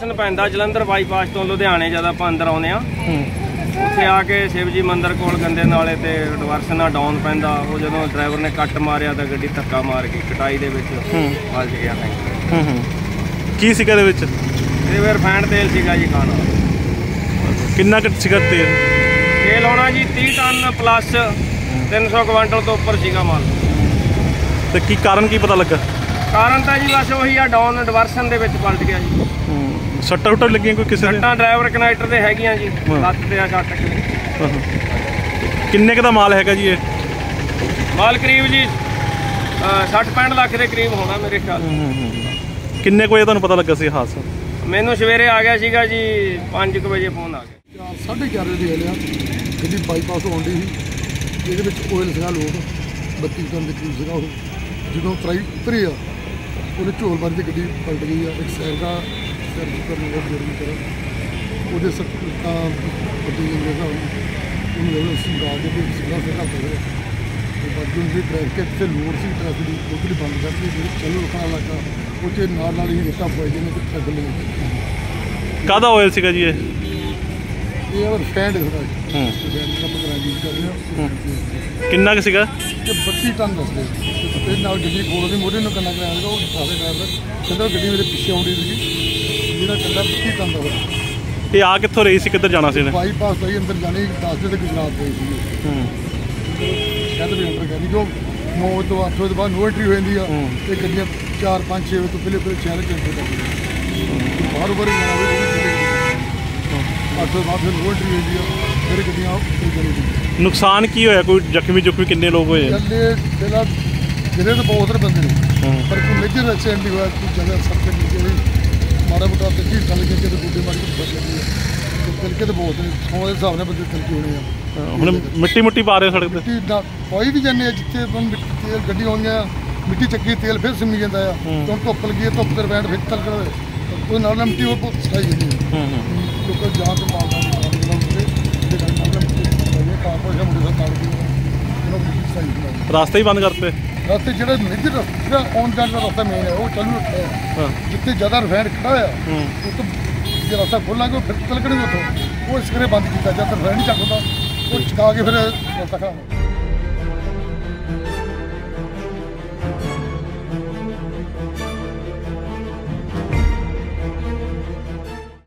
ਡਿਵਰਸ਼ਨ ਪੈਂਦਾ ਜਲੰਧਰ ਬਾਈਪਾਸ ਤੋਂ ਲੁਧਿਆਣੇ ਜਦ ਆਪਾਂ ਅੰਦਰ ਆਉਂਦੇ ਆ ਉੱਥੇ ਆ ਕੇ शिव जी ਮੰਦਿਰ ਕੋਲ ਗੰਦੇ ਨਾਲੇ ਤੇ ਡਿਵਰਸ਼ਨ ਨਾਲ ਡਾਊਨ ਪੈਂਦਾ। ਉਹ ਜਦੋਂ ਡਰਾਈਵਰ ਨੇ ਕੱਟ ਮਾਰਿਆ ਤਾਂ ਗੱਡੀ ਧੱਕਾ ਮਾਰ ਕੇ ਕਟਾਈ ਦੇ ਵਿੱਚ ਫਸ ਗਿਆ। ਕੀ ਸੀਗਾ ਇਹਦੇ ਵਿੱਚ? ਇਹਦੇ ਵਿੱਚ ਰਿਫਾਈਨਡ ਤੇਲ ਸੀਗਾ ਜੀ ਖਾਣਾ। ਕਿੰਨਾ ਕੁ ਸੀਗਾ ਤੇਲ ਹੋਣਾ ਜੀ 30 ਟਨ ਪਲੱਸ 300 ਕੁਇੰਟਲ ਤੋਂ ਉੱਪਰ ਸੀਗਾ ਮਾਲ। ਤੇ ਕੀ ਕਾਰਨ ਕੀ ਪਤਾ ਲੱਗਾ? ਕਾਰਨ ਤਾਂ ਜੀ ਬਸ ਉਹੀ ਆ ਡਾਊਨ ਡਿਵਰਸ਼ਨ ਦੇ ਵਿੱਚ ਪਲਟ ਗਿਆ ਜੀ। ਸੱਟਾਂ ਉੱਟਾਂ ਲੱਗੀਆਂ ਕੋਈ ਕਿਸੇ ਦੇ? ਸੱਟਾਂ ਡਰਾਈਵਰ ਕਨੈਕਟਰ ਦੇ ਹੈਗੀਆਂ ਜੀ, ਲੱਤ ਤੇ ਆ ਕੱਟ ਕੇ। ਕਿੰਨੇ ਕੁ ਦਾ ਮਾਲ ਹੈਗਾ ਜੀ ਇਹ? ਮਾਲ ਕਰੀਬ ਜੀ 60-65 ਲੱਖ ਦੇ ਕਰੀਬ ਹੋਣਾ ਮੇਰੇ ਖਿਆਲ। ਕਿੰਨੇ ਕੁ ਵਜੇ ਤੁਹਾਨੂੰ ਪਤਾ ਲੱਗਾ ਸੀ ਹਾਦਸਾ? ਮੈਨੂੰ ਸਵੇਰੇ ਆ ਗਿਆ ਸੀਗਾ ਜੀ 5 ਵਜੇ ਫੋਨ ਆ ਗਿਆ। 11:30 ਵਜੇ ਦੀ ਗੱਲ ਆ, ਗੱਡੀ ਬਾਈਪਾਸ ਤੋਂ ਆਉਂਦੀ ਸੀ, ਇਹਦੇ ਵਿੱਚ ਓਇਲ ਸੀਗਾ ਲੋਡ 32 ਟਨ ਦੇ ਕਰੀਬ ਸੀਗਾ। ਉਹ ਜਦੋਂ ਉਤਰੀ ਆ ਉਹਨੇ ਝੋਲ ਮਾਰੀ ਤੇ ਗੱਡੀ ਪਲਟ ਗਈ ਆ। ਇੱਕ ਸਾਈਡ ਦਾ ਸਿਰ ਕਰਨ ਦਾ ਜਰੂਰੀ ਕਰਾਂ ਉਹਦੇ ਸੱਟਾਂ ਵੱਡੀ ਜਿਹੀ ਉਹਨੂੰ ਸਮਝਾ ਕੇ ਵੀ ਸਿੱਧਾ ਸਿੱਧਾ ਕਰੇ ਤੇ ਬਾਕੀ ਦੀ ਟ੍ਰੈਫਿਕ ਤੇ ਲੋਡ ਸੀ, ਟ੍ਰੈਫਿਕ ਦੀ ਟੋਟਲੀ ਬੰਦ ਕਰਤੀ। ਚੱਲੋ ਰੁਕਣਾ ਲੱਗਾ ਉਹ 'ਚ ਨਾਲ ਹੀ ਰੇਤਾ ਪੈ ਜਾਂਦੇ ਤੇ ਟਰੱਕ ਲੈ। ਕਾਹਦਾ ਓਇਲ ਸੀਗਾ ਜੀ ਇਹ? ਇਹ ਫੈਂਡ ਹੁੰਦਾ ਜੀ। ਕਿੰਨਾ ਕੁ ਸੀਗਾ? 32 ਟਨ ਦੱਸਦੇ ਤੇ ਨਾਲ ਗੱਡੀ ਕੋਲ ਮੋਢੇ ਨੂੰ ਕੰਨਾ ਕਰਾਇਆ ਸੀਗਾ। ਉਹ ਸਾਰੇ ਡਰਾਈਵਰ ਕਹਿੰਦਾ ਗੱਡੀ ਮੇਰੇ ਪਿੱਛੇ ਆਉਂਦੀ ਸੀਗੀ, ਜਿਹੜਾ ਕਹਿੰਦਾ 32 ਟਨ ਦਾ ਹੋਇਆ। ਇਹ ਆ ਕਿੱਥੋਂ ਰਹੀ ਸੀ, ਕਿੱਧਰ ਜਾਣਾ ਸੀ ਇਹਨੇ? ਬਾਈਪਾਸ ਤੋਂ ਹੀ ਅੰਦਰ ਜਾਣੀ 10 ਵਜੇ ਤੱਕ ਗੁਜਰਾਤ ਗਈ ਸੀ। ਕਹਿੰਦੇ ਵੀ ਅੰਦਰ ਕਹਿੰਦੀ ਜੋ 9 ਤੋਂ 8 ਵਜੇ ਤੋਂ ਬਾਅਦ ਨੋ ਐਂਟਰੀ ਹੋ ਜਾਂਦੀ ਆ ਤੇ ਗੱਡੀਆਂ 4, 5, 6 ਵਜੇ ਤੋਂ ਪਹਿਲੇ ਸ਼ਹਿਰ 'ਚ ਐਂਟਰੀ ਕਰਦੀਆਂ ਬਾਹਰ ਉੱਪਰ ਹੀ ਜਾਣਾ ਹੋਵੇ 8 ਤੋਂ ਬਾਅਦ ਫਿਰ ਨੋ ਐਂਟਰੀ ਹੋ ਜਾਂਦੀ ਆ, ਫਿਰ ਗੱਡੀਆਂ ਨੁਕਸਾਨ ਕੀ ਹੋਇਆ? ਕੋਈ ਜ਼ਖਮੀ ਕਿੰਨੇ ਲੋਕ ਹੋਏ? ਪਹਿਲਾਂ ਜਿਹੜੇ ਤਾਂ ਬਹੁਤ ਬੰਦੇ ਨੇ ਪਰ ਕੋਈ ਮੇਜਰ ਐਕਸੀਡੈਂਟ ਨਹੀਂ ਹੋਇਆ। ਕੋਈ ਜਗ੍ਹਾ ਸਭ ਤੋਂ ਨੀਚੇ ਮਾੜਾ ਮੋਟਾ ਤੱਕੀ ਥੱਲ ਕੇ ਕਿਤੇ ਗੁੱਡੇ ਮਾਰ ਕੇ ਫਸ ਜਾਂਦੀ ਹੈ। ਤਿਲਕੇ ਤਾਂ ਬਹੁਤ ਨੇ, 100 ਦੇ ਹਿਸਾਬ ਨਾਲ ਬੰਦੇ ਤਿਲਕੇ ਹੋਣੇ ਆ। ਹੁਣ ਮਿੱਟੀ ਪਾ ਰਹੇ ਸੜਕ ਤੇ? ਕੋਈ ਵੀ ਜਾਂਦੇ ਆ ਜਿੱਥੇ ਤੇਲ ਗੱਡੀ ਆਉਂਦੀਆਂ ਮਿੱਟੀ ਚੱਕੀ ਤੇਲ ਫਿਰ ਸਿੰਮੀ ਜਾਂਦਾ ਆ। ਹੁਣ ਧੁੱਪ ਲੱਗੀ, ਧੁੱਪ ਤੇ ਬੈਠ ਫਿਰ ਤਲਕ ਕੋਈ ਨਾਲ ਮਿੱਟੀ ਹੋਰ ਸਟਾਈ ਜਾਂਦੀ ਹੈ ਕਿਉਂਕਿ ਜਾਂ ਤੋਂ ਮਾਲਦਾ ਰਾਸਤਾ ਹੀ ਬੰਦ ਕਰਤੇ। ਰਾਸਤੇ ਜਿਹੜਾ ਮੇਜਰ ਜਿਹੜਾ ਆਉਣ ਜਾਣ ਦਾ ਰਸਤਾ ਮੇਨ ਹੈ ਉਹ ਚਾਲੂ ਰੱਖਿਆ। ਜਿੱਥੇ ਜ਼ਿਆਦਾ ਰਿਫਾਈਨਡ ਖੜਾ ਹੋਇਆ ਉੱਥੋਂ ਜੇ ਰਸਤਾ ਖੋਲਾਂਗੇ ਉਹ ਫਿਰ ਤਲਕਣਗੇ ਉੱਥੋਂ। ਉਹ ਇਸ ਕਰੇ ਬੰਦ ਕੀਤਾ ਜਦ ਰਿਫਾਈਨਡ ਨਹੀਂ ਚੱਕਦਾ ਉਹ ਚਕਾ ਕੇ ਫਿਰ ਰਸਤਾ ਖੜਾ